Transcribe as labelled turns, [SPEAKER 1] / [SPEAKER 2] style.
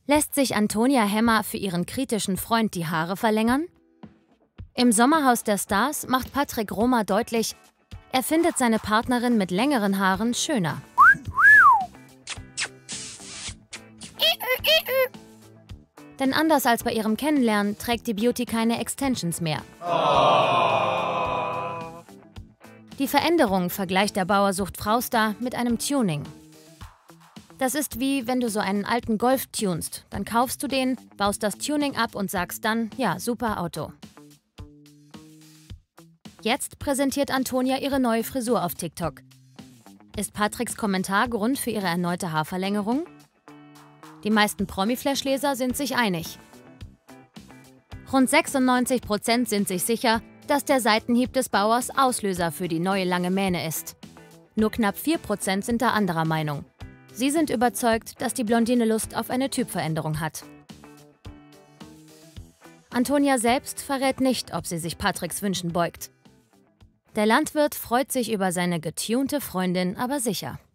[SPEAKER 1] Lässt sich Antonia Hemmer für ihren kritischen Freund die Haare verlängern? Im Sommerhaus der Stars macht Patrick Romer deutlich, er findet seine Partnerin mit längeren Haaren schöner. Denn anders als bei ihrem Kennenlernen trägt die Beauty keine Extensions mehr. Die Veränderung vergleicht der Bauer-sucht-Frau-Star mit einem Tuning. Das ist wie, wenn du so einen alten Golf tunst. Dann kaufst du den, baust das Tuning ab und sagst dann, ja, super Auto. Jetzt präsentiert Antonia ihre neue Frisur auf TikTok. Ist Patricks Kommentar Grund für ihre erneute Haarverlängerung? Die meisten Promi-Flash-Leser sind sich einig. Rund 96% sind sich sicher, dass der Seitenhieb des Bauers Auslöser für die neue lange Mähne ist. Nur knapp 4% sind da anderer Meinung. Sie sind überzeugt, dass die Blondine Lust auf eine Typveränderung hat. Antonia selbst verrät nicht, ob sie sich Patricks Wünschen beugt. Der Landwirt freut sich über seine getunte Freundin aber sicher.